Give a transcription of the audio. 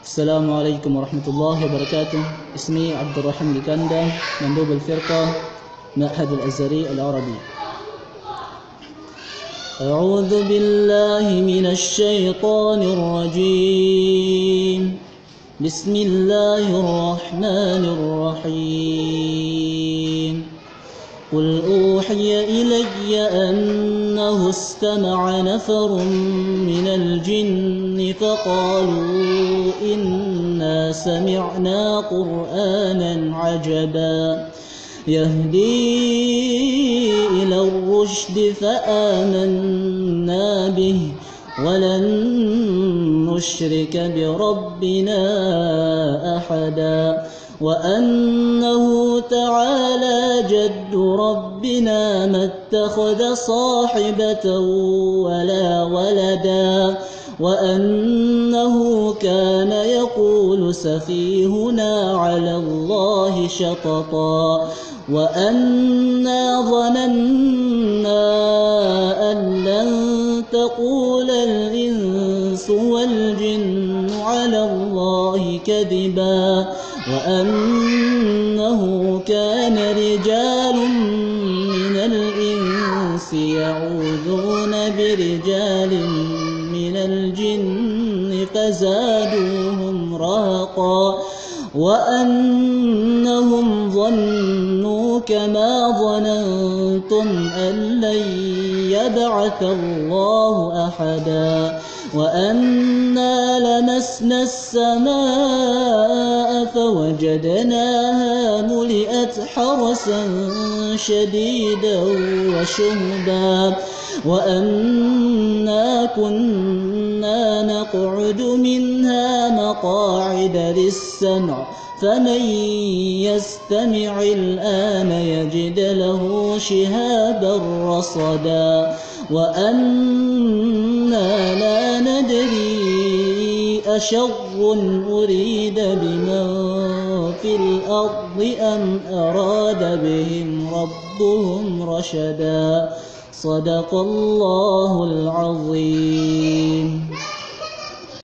السلام عليكم ورحمة الله وبركاته. اسمي عبد الرحيم لكندا، مندوب الفرقة معهد الأزهري العربي. أعوذ بالله من الشيطان الرجيم. بسم الله الرحمن الرحيم. قل أوحي إلي أنه استمع نفر من الجن فقالوا إنا سمعنا قرآنا عجبا يهدي إلى الرشد فآمنا به ولن نشرك بربنا أحدا وأنه تعالى جد ربنا ما اتخذ صاحبة ولا ولدا وأنه كان يقول سفيهنا على الله شططا وأنا ظننا أن لن تقول الإنس والجن على الله كذبا وأنه كان رجال من الإنس يعوذون برجال من الجن فزادوهم رهقا وأنهم ظنوا كما ظننتم أن لن يبعث الله أحدا وأنا لمسنا السماء فوجدناها ملئت حرسا شديدا وشهبا وأنا كنا نقعد منها مقاعد للسمع فمن يستمع الآن يجد له شهابا رصدا وأنا لا ندري أشر أريد بمن في الأرض أم أراد بهم ربهم رشدا. صدق الله العظيم.